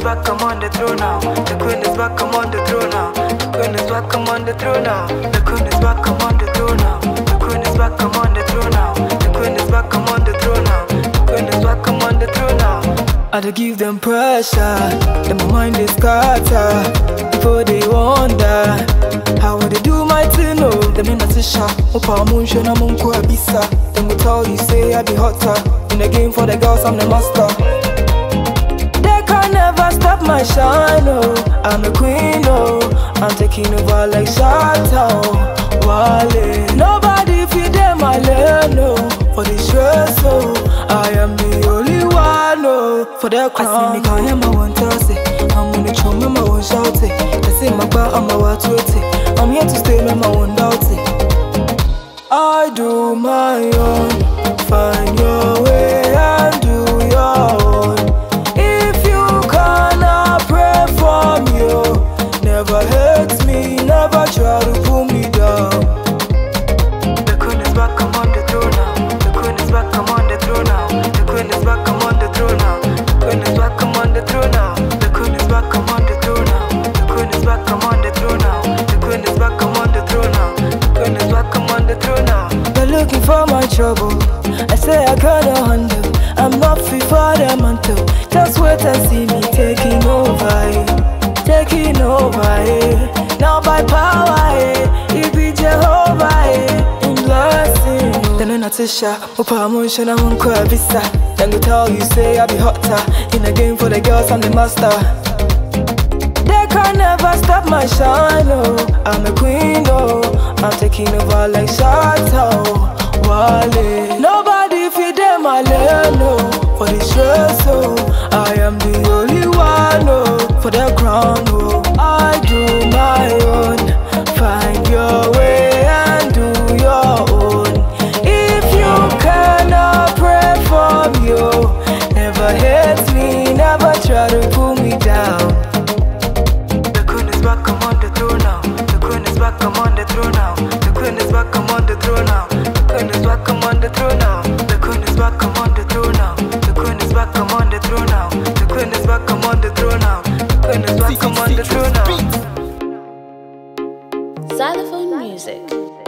back, I'm on the throne now. The queen is back, I'm on the throne now. The queen is back, I'm on the throne now. The queen is back, I'm on the throne now. The queen is back, I'm on the throne now. The queen is back, I'm on the throne now. The queen is back, I'm on the throne now. I dey give them pressure, then my mind is scattered. Before they wonder how would they do my thing, oh. Them in a tisha, Opa Muncho na Munko Abisa. Them will tell you say I be hotter. In the game for the girls, I'm the master. They can never stop my shine, oh. I'm the queen, oh. I'm taking over like Shatta, oh. Wale. Nobody feed them my lane, no. For the stress, oh. I am the only one, oh. For the crown, I see me call him, I want to say. I'm gonna show me my own shout it. I say my bar, I'm a what to it. I'm here to stay, me my own doubt it. I do my own, find your way and do your own. If you cannot pray for me, oh, never hate me, never try to pull me down. The queen is back, I'm on the throne now. The queen is back, I'm on the throne now. The queen is back, I'm on the throne now. The queen is back, I'm on the throne now. The queen is back, I'm on the throne now. The queen is back, I'm on the throne now. The queen is back, I'm on the throne now. The queen is back, I'm on the throne now. They're looking for my trouble. I say I gotta handle. I'm not fit for them until just wait and see me taking over, taking over. Now by power, it be Jehovah in blessing. Then in a tisha, Opa Muncho na Munko Abisa. Then go tell you say I be hotter. In the game for the girls, I'm the master. They can never stop my shine, oh. I'm a queen, oh. I'm taking over like Shatta, oh. Wale. Nobody feed them my lane, no. For the stress, oh. I am the only one, oh. For the crown, oh. I do my own. Find your way and do your own. If you cannot pray for me, oh, never hate me, never try to pull me down. The queen is back, I'm on the throne now. The queen is back, I'm on the throne now. The queen is back, I'm on the throne now. The queen is back, I'm on the throne now. The queen is back, I'm on the throne now. The queen is back, I'm on the throne now. The queen is back, I'm on the throne now. The queen is back, I'm on the throne now. Xylophone music.